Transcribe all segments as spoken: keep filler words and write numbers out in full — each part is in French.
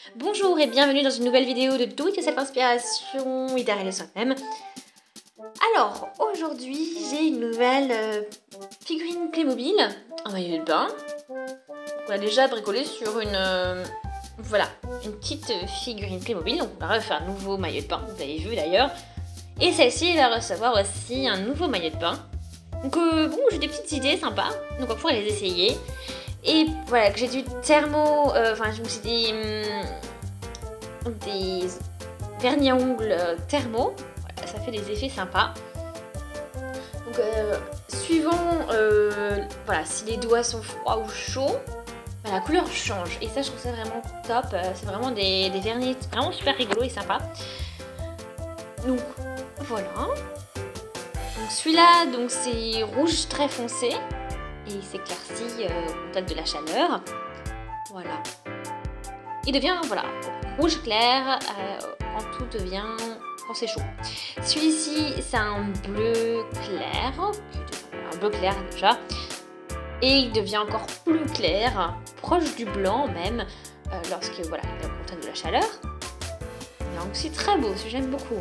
Bonjour et bienvenue dans une nouvelle vidéo de Do It Yourself Inspiration idéale de soi-même. Alors, aujourd'hui, j'ai une nouvelle euh, figurine Playmobil, un maillot de bain. On a déjà bricolé sur une, euh, voilà, une petite figurine Playmobil. Donc on va refaire un nouveau maillot de bain, vous avez vu d'ailleurs. Et celle-ci va recevoir aussi un nouveau maillot de bain. Donc euh, bon, j'ai des petites idées sympas, donc on pourrait les essayer. Et voilà, que j'ai du thermo, enfin euh, je me suis dit hum, des vernis à ongles thermo, voilà, ça fait des effets sympas. Donc euh, suivant euh, voilà, si les doigts sont froids ou chauds, bah, la couleur change. Et ça je trouve ça vraiment top, c'est vraiment des, des vernis vraiment super rigolos et sympas. Donc voilà. Donc celui-là, donc c'est rouge très foncé. Et il s'éclaircit euh, au contact de la chaleur. Voilà. Il devient, voilà, rouge clair euh, quand tout devient, quand c'est chaud. Celui-ci, c'est un bleu clair, un bleu clair déjà. Et il devient encore plus clair, proche du blanc même, euh, lorsque, voilà, il est au contact de la chaleur. Donc c'est très beau, j'aime beaucoup.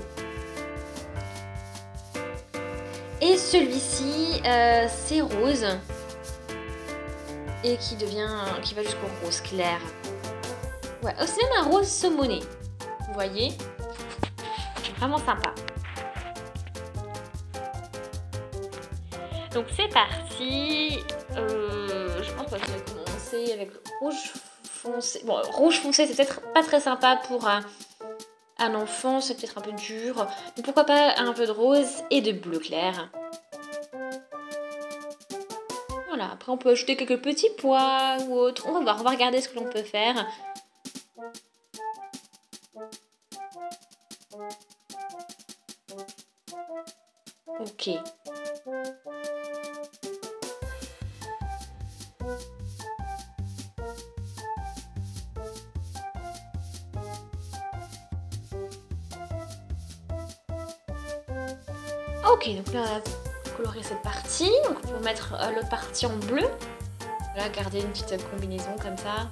Et celui-ci, euh, c'est rose. Et qui devient, qui va jusqu'au rose clair. Ouais, oh, c'est même un rose saumoné. Vous voyez, vraiment sympa. Donc c'est parti. Euh, je pense qu'on va commencer avec rouge foncé. Bon, rouge foncé, c'est peut-être pas très sympa pour un, un enfant, c'est peut-être un peu dur. Donc pourquoi pas un peu de rose et de bleu clair. Voilà, après on peut ajouter quelques petits pois ou autre. On va voir, on va regarder ce que l'on peut faire. Ok. Ok, donc là on a colorer cette partie, donc on peut mettre euh, l'autre partie en bleu. Voilà, garder une petite combinaison comme ça.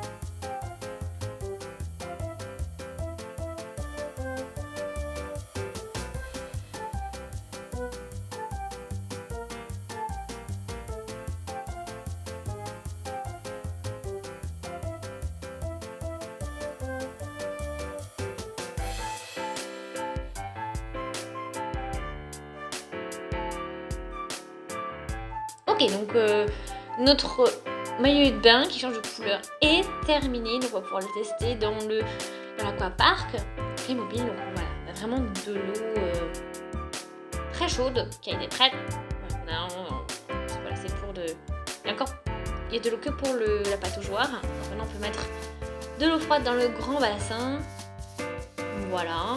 Ok, donc euh, notre maillot de bain qui change de couleur est terminé. Donc on va pouvoir le tester dans le dans l'aquapark Playmobil. Donc voilà, on a vraiment de l'eau euh, très chaude qui a été prête. Voilà, voilà, c'est pour de. Il y a encore, il y a de l'eau que pour le, la pataugeoire. Donc maintenant on peut mettre de l'eau froide dans le grand bassin. Voilà.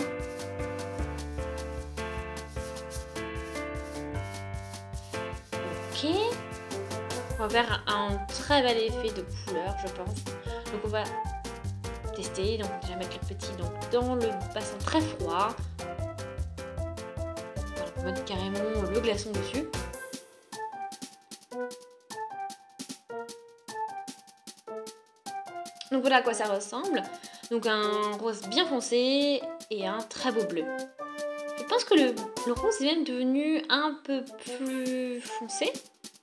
Ok. On va faire un très bel effet de couleur, je pense. Donc on va tester. Donc déjà mettre le petit donc, dans le bassin très froid. Voilà, on va mettre carrément le glaçon dessus. Donc voilà à quoi ça ressemble. Donc un rose bien foncé et un très beau bleu. Je pense que le, le rose est même devenu un peu plus foncé.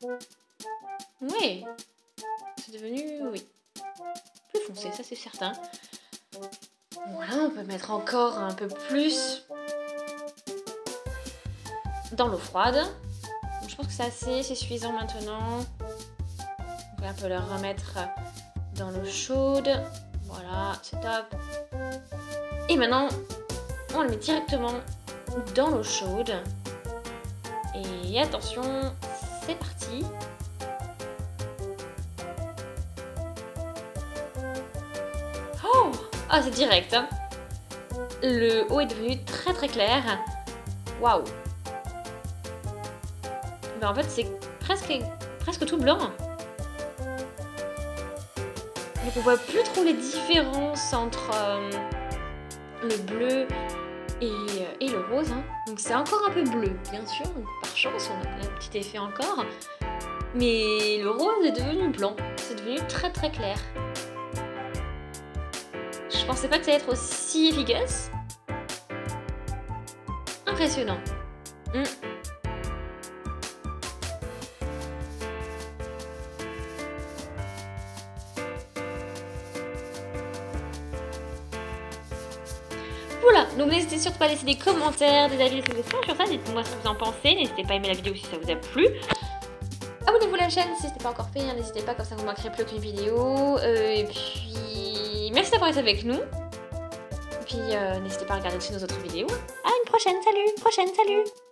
Oui, c'est devenu, oui, plus foncé, ça c'est certain. Voilà, on peut mettre encore un peu plus dans l'eau froide. Donc, je pense que c'est assez, c'est suffisant maintenant. Donc là, on peut le remettre dans l'eau chaude. Voilà, c'est top. Et maintenant, on le met directement dans l'eau chaude. Et attention, c'est parti. Oh, ah, c'est direct. Hein. Le haut est devenu très très clair. Waouh. Ben, en fait, c'est presque, presque tout blanc. Donc on voit plus trop les différences entre euh, le bleu et, euh, et le rose. Hein. Donc c'est encore un peu bleu, bien sûr. Donc, par chance, on a un petit effet encore. Mais le rose est devenu blanc. C'est devenu très très clair. Je pensais pas que ça allait être aussi efficace. Impressionnant. Mm. Voilà, donc n'hésitez surtout pas à laisser des commentaires, des avis, des suggestions sur ça, dites-moi ce que vous en pensez, n'hésitez pas à aimer la vidéo si ça vous a plu. Abonnez-vous à la chaîne si ce n'est pas encore fait, n'hésitez pas, comme ça vous ne manquerez plus aucune vidéo. Euh, et puis, merci d'avoir été avec nous. Et puis, euh, n'hésitez pas à regarder aussi nos autres vidéos. À une prochaine, salut, prochaine, salut.